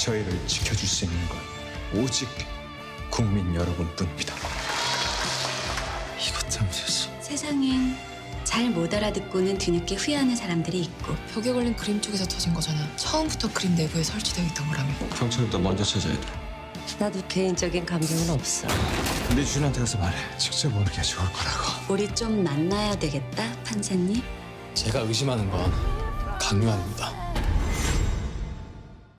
저희를 지켜줄 수 있는 건 오직 국민 여러분뿐입니다. 이것 때문에 됐어. 세상엔 잘 못 알아듣고는 뒤늦게 후회하는 사람들이 있고 벽에 걸린 그림 쪽에서 터진 거잖아. 처음부터 그림 내부에 설치되어 있던 거라며. 경찰보다 먼저 찾아야 돼. 나도 개인적인 감정은 없어. 네 주인한테 가서 말해. 직접 오는 게 좋을 거라고. 우리 좀 만나야 되겠다, 판사님. 제가 의심하는 건 강요아입니다.